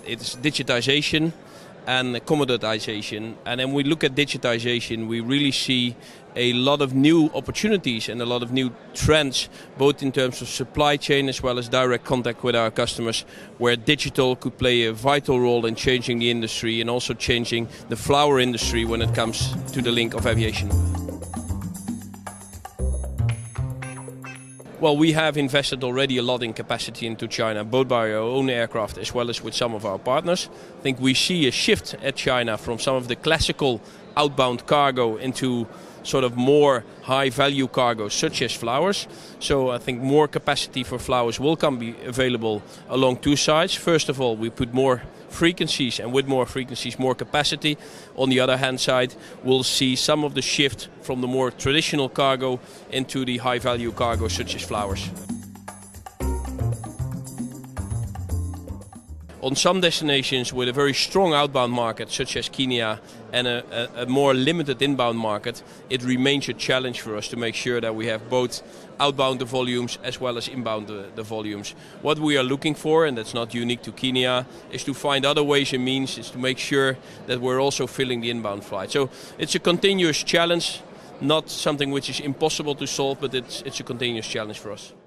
it's digitization and commoditization. And then we look at digitization, we really see a lot of new opportunities and a lot of new trends, both in terms of supply chain as well as direct contact with our customers, where digital could play a vital role in changing the industry and also changing the flower industry when it comes to the link of aviation. Well, we have invested already a lot in capacity into China, both by our own aircraft as well as with some of our partners. I think we see a shift at China from some of the classical outbound cargo into sort of more high-value cargo, such as flowers. So I think more capacity for flowers will be available along two sides. First of all, we put more frequencies, and with more frequencies, more capacity. On the other hand side, we'll see some of the shift from the more traditional cargo into the high-value cargo, such as flowers. On some destinations with a very strong outbound market, such as Kenya, and a more limited inbound market, it remains a challenge for us to make sure that we have both outbound the volumes as well as inbound the volumes. What we are looking for, and that's not unique to Kenya, is to find other ways and means, is to make sure that we're also filling the inbound flight. So it's a continuous challenge, not something which is impossible to solve, but it's a continuous challenge for us.